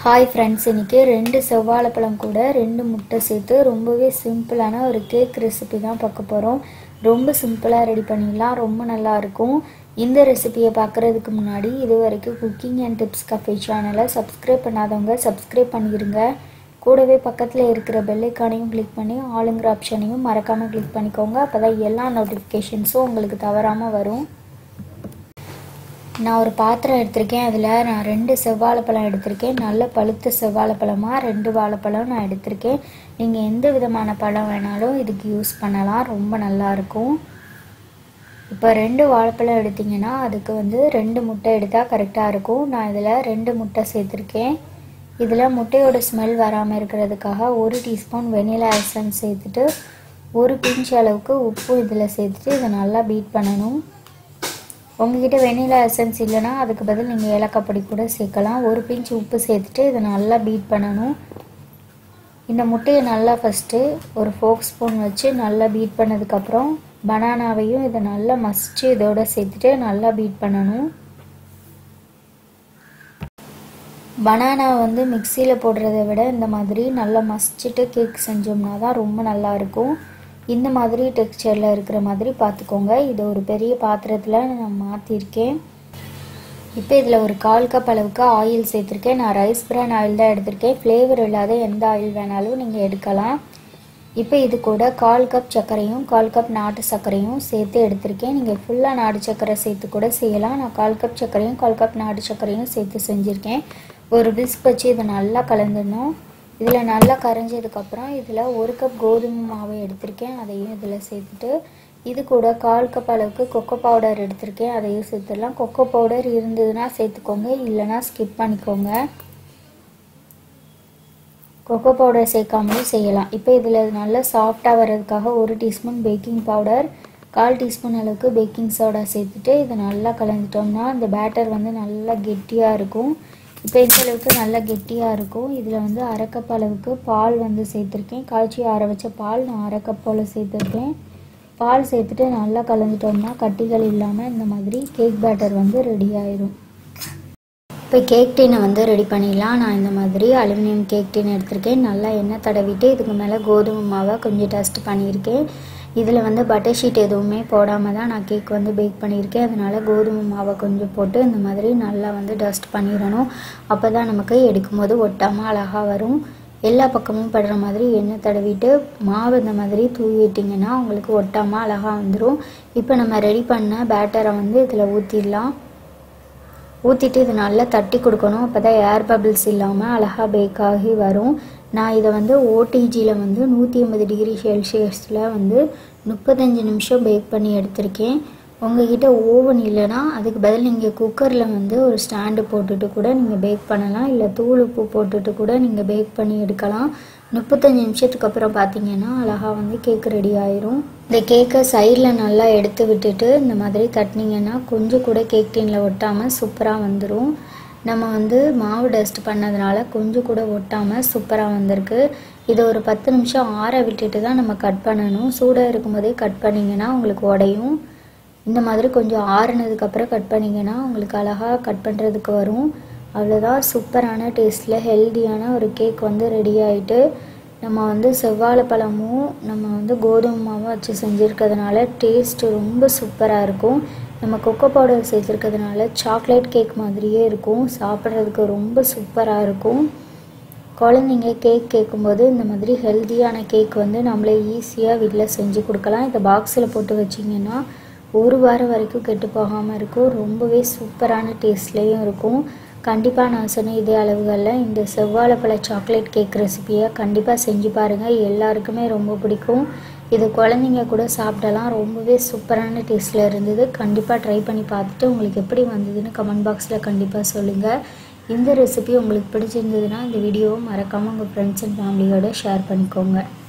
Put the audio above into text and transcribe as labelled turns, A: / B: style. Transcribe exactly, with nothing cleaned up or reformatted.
A: Hi friends, இன்றைக்கி ரெண்டு செவ்வாழைப்பழம் கூட ரெண்டு முட்டை சேர்த்து ரொம்பவே சிம்பிளான ஒரு கேக் ரெசிபி தான் பார்க்க போகிறோம். ரொம்ப சிம்பிளாக ரெடி பண்ணிடலாம், ரொம்ப நல்லாயிருக்கும். இந்த ரெசிபியை பார்க்குறதுக்கு முன்னாடி இது வரைக்கும் குக்கிங் அண்ட் டிப்ஸ் கஃபே சேனலை சப்ஸ்கிரைப் பண்ணாதவங்க சப்ஸ்கிரைப் பண்ணிடுங்க. கூடவே பக்கத்தில் இருக்கிற பெல் ஐக்கானையும் கிளிக் பண்ணி ஆளுங்கிற ஆப்ஷனையும் மறக்காமல் கிளிக் பண்ணிக்கோங்க. அப்போ தான் எல்லா நோட்டிஃபிகேஷன்ஸும் உங்களுக்கு தவறாமல் வரும். நான் ஒரு பாத்திரம் எடுத்திருக்கேன். அதில் நான் ரெண்டு செவ்வாழைப்பழம் எடுத்திருக்கேன். நல்ல பழுத்த செவ்வாழைப்பழமாக ரெண்டு வாழைப்பழம் நான் எடுத்திருக்கேன். நீங்கள் எந்த விதமான பழம் வேணாலும் இதுக்கு யூஸ் பண்ணலாம், ரொம்ப நல்லாயிருக்கும். இப்போ ரெண்டு வாழைப்பழம் எடுத்திங்கன்னா அதுக்கு வந்து ரெண்டு முட்டை எடுத்தால் கரெக்டாக இருக்கும். நான் இதில் ரெண்டு முட்டை சேர்த்துருக்கேன். இதில் முட்டையோட ஸ்மெல் வராமல் இருக்கிறதுக்காக ஒரு டீஸ்பூன் வெனிலா எசன்ஸ் சேர்த்துட்டு ஒரு பிஞ்ச் அளவுக்கு உப்பு இதில் சேர்த்துட்டு இதை நல்லா பீட் பண்ணணும். உங்ககிட்ட வெனிலா எசன்ஸ் இல்லைனா அதுக்கு பதில் நீங்கள் ஏலக்காய் பொடி கூட சேர்க்கலாம். ஒரு பிஞ்ச் உப்பு சேர்த்துட்டு இதை நல்லா பீட் பண்ணணும். இந்த முட்டையை நல்லா ஃபஸ்ட்டு ஒரு ஃபோக் ஸ்பூன் வச்சு நல்லா பீட் பண்ணதுக்கப்புறம் பனானாவையும் இதை நல்லா மசிச்சு இதோட சேர்த்துட்டு நல்லா பீட் பண்ணணும். பனானா வந்து மிக்சியில் போடுறத விட இந்த மாதிரி நல்லா மசிச்சுட்டு கேக் செஞ்சோம்னா தான் ரொம்ப நல்லாயிருக்கும். இந்த மாதிரி டெக்ஸ்சரில் இருக்கிற மாதிரி பார்த்துக்கோங்க. இதை ஒரு பெரிய பாத்திரத்தில் நான் மாற்றிருக்கேன். இப்போ இதில் ஒரு கால் கப் அளவுக்கு ஆயில் சேர்த்துருக்கேன். நான் ரைஸ் பிரான் ஆயில் தான் எடுத்திருக்கேன். ஃப்ளேவர் இல்லாத எந்த ஆயில் வேணாலும் நீங்கள் எடுக்கலாம். இப்போ இது கூட கால் கப் சர்க்கரையும் கால் கப் நாட்டு சர்க்கரையும் சேர்த்து எடுத்திருக்கேன். நீங்கள் ஃபுல்லாக நாட்டு சர்க்கரை சேர்த்து கூட செய்யலாம். நான் கால் கப் சர்க்கரையும் கால் கப் நாட்டு சர்க்கரையும் சேர்த்து செஞ்சுருக்கேன். ஒரு விஸ்க் வச்சு இதை நல்லா கலந்துடணும். இதில் நல்லா கரைஞ்சதுக்கப்புறம் இதில் ஒரு கப் கோதுமை மாவை எடுத்திருக்கேன். அதையும் இதில் சேர்த்துட்டு இது கூட கால் கப் அளவுக்கு கொக்கோ பவுடர் எடுத்திருக்கேன். அதையும் சேர்த்துடலாம். கொக்கோ பவுடர் இருந்ததுன்னா சேர்த்துக்கோங்க, இல்லைனா ஸ்கிப் பண்ணிக்கோங்க. கொக்கோ பவுடர் சேர்க்காமலும் செய்யலாம். இப்போ இதில் நல்லா சாஃப்டாக வர்றதுக்காக ஒரு டீஸ்பூன் பேக்கிங் பவுடர், கால் டீஸ்பூன் அளவுக்கு பேக்கிங் சோடா சேர்த்துட்டு இதை நல்லா கலந்துட்டோம்னா இந்த பேட்டர் வந்து நல்லா கெட்டியாக இருக்கும். இப்போ இந்த அளவுக்கு நல்லா கெட்டியாக இருக்கும். இதில் வந்து அரை கப் அளவுக்கு பால் வந்து சேர்த்துருக்கேன். காய்ச்சி ஆற வச்ச பால் நான் அரை கப் போல் சேர்த்துருக்கேன். பால் சேர்த்துட்டு நல்லா கலந்துட்டோம்னா கட்டிகள் இல்லாமல் இந்த மாதிரி கேக் பேட்டர் வந்து ரெடி ஆயிடும். இப்போ கேக் டீனை வந்து ரெடி பண்ணிடலாம். நான் இந்த மாதிரி அலுமினியம் கேக் டீன் எடுத்திருக்கேன். நல்லா எண்ணெய் தடவிட்டு இதுக்கு மேலே கோதுமை மாவை கொஞ்சம் டஸ்ட் பண்ணியிருக்கேன். இதில் வந்து பட்டர் ஷீட் எதுவுமே போடாமல் தான் நான் கேக் வந்து பேக் பண்ணியிருக்கேன். அதனால் கோதுமை மாவை கொஞ்சம் போட்டு இந்த மாதிரி நல்லா வந்து டஸ்ட் பண்ணிடணும். அப்போ தான் நமக்கு எடுக்கும்போது ஒட்டாமல் அழகாக வரும். எல்லா பக்கமும் படுற மாதிரி எண்ணெய் தடவிட்டு மாவு இந்த மாதிரி தூவி விட்டிங்கன்னா உங்களுக்கு ஒட்டாமல் அழகாக வந்துடும். இப்போ நம்ம ரெடி பண்ண பேட்டரை வந்து இதில் ஊற்றிடலாம். ஊற்றிட்டு இதை நல்லா தட்டி கொடுக்கணும். அப்போ தான் ஏர் பபிள்ஸ் இல்லாமல் அழகாக பேக் ஆகி வரும். நான் இதை வந்து ஓடிஜியில் வந்து நூற்றி ஐம்பது டிகிரி செல்சியஸில் வந்து முப்பத்தஞ்சு நிமிஷம் பேக் பண்ணி எடுத்திருக்கேன். உங்கள்கிட்ட ஓவன் இல்லைனா அதுக்கு பதில் நீங்கள் குக்கரில் வந்து ஒரு ஸ்டாண்டு போட்டுட்டு கூட நீங்கள் பேக் பண்ணலாம். இல்லை தூள் உப்பு போட்டுட்டு கூட நீங்கள் பேக் பண்ணி எடுக்கலாம். முப்பத்தஞ்சு நிமிஷத்துக்கு அப்புறம் பார்த்தீங்கன்னா அழகாக வந்து கேக் ரெடி ஆயிரும். இந்த கேக்கை சைடில் நல்லா எடுத்து விட்டுட்டு இந்த மாதிரி தட்டினீங்கன்னா கொஞ்சம் கூட கேக் டீனில் ஒட்டாமல் சூப்பராக வந்துடும். நம்ம வந்து மாவு டஸ்ட் பண்ணதுனால கொஞ்சம் கூட ஒட்டாமல் சூப்பராக வந்திருக்கு. இதை ஒரு பத்து நிமிஷம் ஆற விட்டுட்டு தான் நம்ம கட் பண்ணணும். சூடாக இருக்கும்போதே கட் பண்ணிங்கன்னா உங்களுக்கு உடையும். இந்த மாதிரி கொஞ்சம் ஆறுனதுக்கப்புறம் கட் பண்ணிங்கன்னா உங்களுக்கு அழகாக கட் பண்ணுறதுக்கு வரும். அவ்வளோதான், சூப்பரான டேஸ்ட்டில் ஹெல்த்தியான ஒரு கேக் வந்து ரெடி ஆகிட்டு. நம்ம வந்து செவ்வாழைப்பழமும் நம்ம வந்து கோதுமை மாவும் வச்சு செஞ்சுருக்கிறதுனால டேஸ்ட்டு ரொம்ப சூப்பராக இருக்கும். நம்ம கொக்கோ பவுடர் சேர்த்துருக்கிறதுனால சாக்லேட் கேக் மாதிரியே இருக்கும். சாப்பிட்றதுக்கு ரொம்ப சூப்பராக இருக்கும். குழந்தைங்க கேக் கேட்கும்போது இந்த மாதிரி ஹெல்த்தியான கேக் வந்து நம்மளே ஈஸியாக வீட்டில் செஞ்சு கொடுக்கலாம். இதை பாக்ஸில் போட்டு வச்சிங்கன்னா ஒரு வாரம் வரைக்கும் கெட்டு போகாமல் இருக்கும். ரொம்பவே சூப்பரான டேஸ்ட்லேயும் இருக்கும். கண்டிப்பாக நான் சொன்ன இதே அளவுகளில் இந்த செவ்வாழைப்பழ சாக்லேட் கேக் ரெசிபியை கண்டிப்பாக செஞ்சு பாருங்கள். எல்லாருக்குமே ரொம்ப பிடிக்கும். இது குழந்தைங்க கூட சாப்பிடலாம். ரொம்பவே சூப்பரான டேஸ்ட்டில் இருந்தது. கண்டிப்பாக ட்ரை பண்ணி பார்த்துட்டு உங்களுக்கு எப்படி வந்ததுன்னு கமெண்ட் பாக்ஸில் கண்டிப்பாக சொல்லுங்கள். இந்த ரெசிபி உங்களுக்கு பிடிச்சிருந்ததுன்னா இந்த வீடியோவை மறக்காமல் உங்கள் ஃப்ரெண்ட்ஸ் அண்ட் ஃபேமிலியோடு ஷேர் பண்ணிக்கோங்க.